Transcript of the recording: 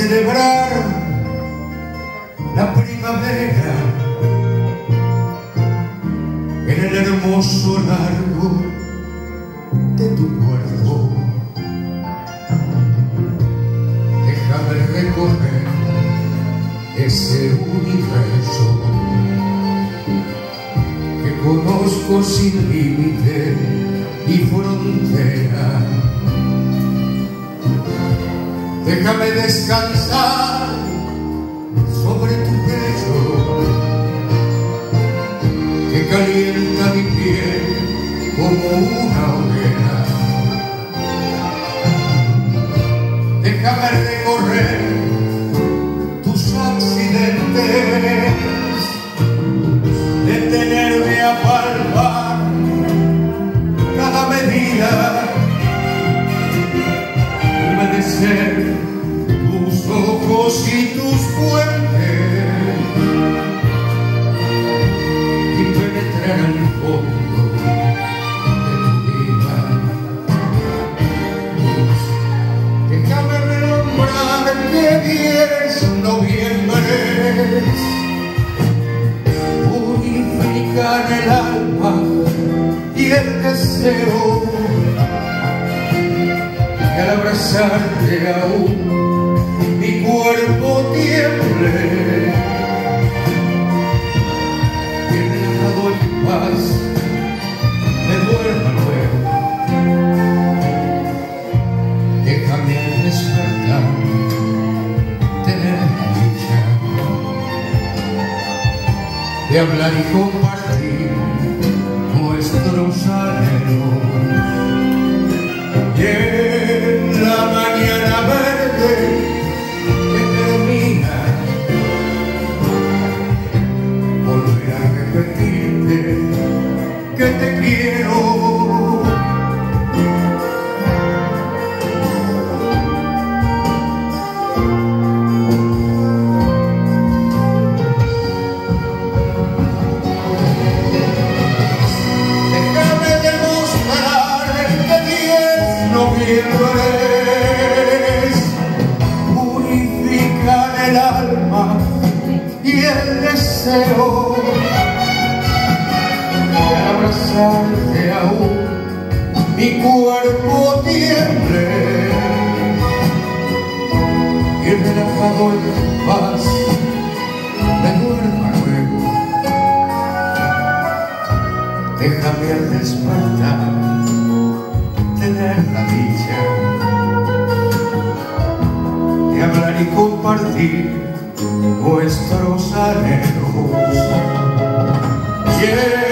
celebrar la primavera en el hermoso largo de tu cuerpo. Déjame recorrer ese universo que conozco sin límite y frontera. Déjame descansar sobre tu pecho que calienta mi piel como una hoguera. Déjame recorrer tus accidentes, detenerme a palpar cada medida, humedecer tus ojos y tus fuentes y penetrar al fondo de tu vida. Déjame renombrar que 10 noviembre purifican el alma y el deseo, que al abrazarte aún mi cuerpo tiemble, y relajado en paz me duerma luego. Déjame al despertar tener la dicha de hablar y compartir nuestros anhelos. Y en la mañana verde que termina, volver a repetirte que te quiero. Purifican el alma y el deseo, de abrazarte aún mi cuerpo tiemble, y relajado en paz me duerma luego. Déjame al despertar tener la dicha de hablar y compartir nuestros anhelos.